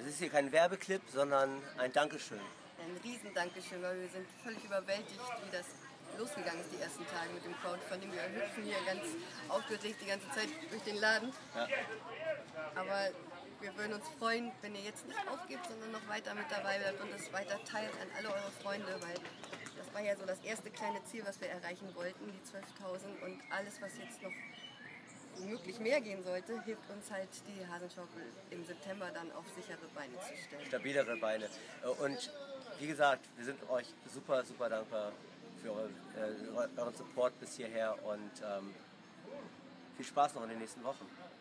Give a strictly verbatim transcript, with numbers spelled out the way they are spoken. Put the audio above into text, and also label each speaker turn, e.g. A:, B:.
A: Es ist hier kein Werbeclip, sondern ein Dankeschön.
B: Ein Riesen-Dankeschön, weil wir sind völlig überwältigt, wie das losgegangen ist die ersten Tage mit dem Crowdfunding. Wir hüpfen hier ganz aufgeregt die ganze Zeit durch den Laden.
A: Ja.
B: Aber wir würden uns freuen, wenn ihr jetzt nicht aufgebt, sondern noch weiter mit dabei bleibt und das weiter teilt an alle eure Freunde, weil das war ja so das erste kleine Ziel, was wir erreichen wollten, die zwölftausend, und alles, was jetzt noch womöglich mehr gehen sollte, hilft uns halt, die Hasenschaukel im September dann auf sichere Beine zu stellen.
A: Stabilere Beine. Und wie gesagt, wir sind euch super, super dankbar für euren, äh, euren Support bis hierher und ähm, viel Spaß noch in den nächsten Wochen.